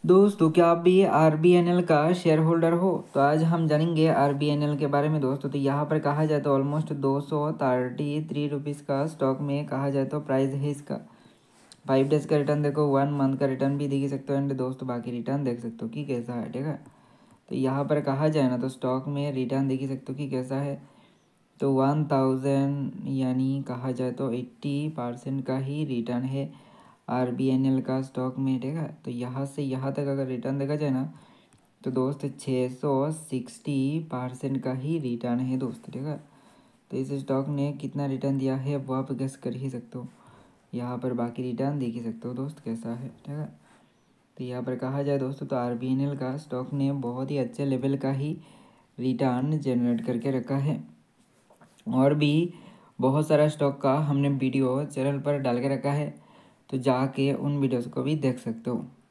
दोस्तों क्या आप भी आरबीएनएल का शेयर होल्डर हो? तो आज हम जानेंगे आरबीएनएल के बारे में दोस्तों। तो यहाँ पर कहा जाए तो ऑलमोस्ट 233 रुपीज़ का स्टॉक में कहा जाए तो प्राइस है इसका। 5 डेज़ का रिटर्न देखो, 1 मंथ का रिटर्न भी देख सकते हो एंड दोस्तों बाकी रिटर्न देख सकते हो कि कैसा है, ठीक है। तो यहाँ पर कहा जाए ना तो स्टॉक में रिटर्न देख सकते हो कि कैसा है। तो 1000 यानी कहा जाए तो 80% का ही रिटर्न है आरबीएनएल का स्टॉक में, ठीक है। तो यहाँ से यहाँ तक अगर रिटर्न देखा जाए ना तो दोस्त 660% का ही रिटर्न है दोस्त, ठीक है। तो इस स्टॉक ने कितना रिटर्न दिया है वो आप गेस कर ही सकते हो। यहाँ पर बाकी रिटर्न देख ही सकते हो दोस्त कैसा है, ठीक है। तो यहाँ पर कहा जाए दोस्तों तो आरबीएनएल का स्टॉक ने बहुत ही अच्छे लेवल का ही रिटर्न जनरेट करके रखा है। और भी बहुत सारा स्टॉक का हमने वीडियो चैनल पर डाल के रखा है, तो जाके उन वीडियोस को भी देख सकते हो।